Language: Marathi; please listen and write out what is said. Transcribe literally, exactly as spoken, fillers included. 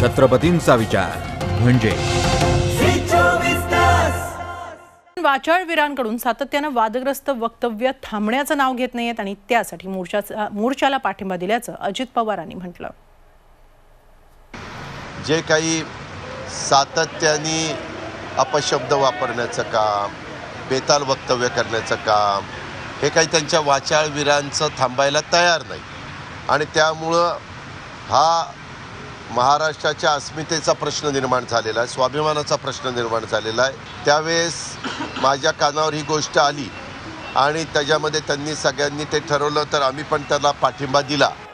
छत्रपतींचा विचार म्हणजे वाचाळवीरांकडून सातत्यानं वादग्रस्त वक्तव्य थांबण्याचं नाव घेत नाहीयेत आणि त्यासाठी मोर्चाचा मोर्चाला पाठिंबा दिल्याचं अजित पवारांनी म्हटलं। जे काही सातत्याने अपशब्द वापरण्याचं काम, बेताल वक्तव्य करण्याचं काम, हे काही त्यांच्या वाचाळवीरांचं थांबायला तयार नाही आणि त्यामुळं हा महाराष्ट्राच्या अस्मितेचा प्रश्न निर्माण झालेला आहे, स्वाभिमानाचा प्रश्न निर्माण झालेला आहे। त्यावेळेस माझ्या कानावर ही गोष्ट आली आणि त्याच्यामध्ये त्यांनी सगळ्यांनी ते ठरवलं तर आम्ही पण त्याला पाठिंबा दिला।